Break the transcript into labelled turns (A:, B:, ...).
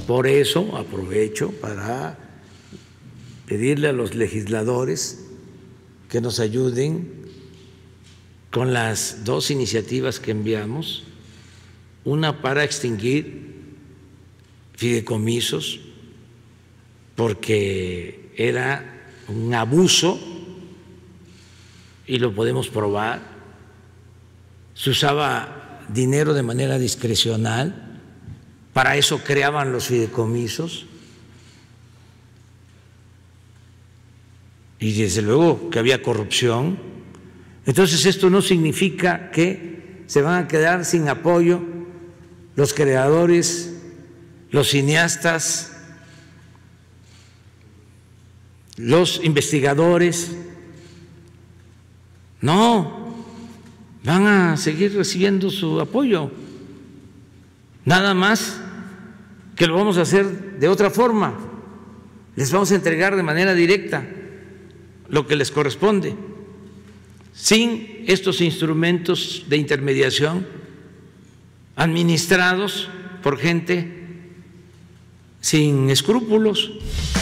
A: Por eso aprovecho para pedirle a los legisladores que nos ayuden con las dos iniciativas que enviamos, una para extinguir fideicomisos, porque era un abuso y lo podemos probar. Se usaba dinero de manera discrecional, para eso creaban los fideicomisos, y desde luego que había corrupción. Entonces esto no significa que se van a quedar sin apoyo los creadores, los cineastas, los investigadores. No, van a seguir recibiendo su apoyo, nada más que lo vamos a hacer de otra forma. Les vamos a entregar de manera directa lo que les corresponde, sin estos instrumentos de intermediación administrados por gente sin escrúpulos.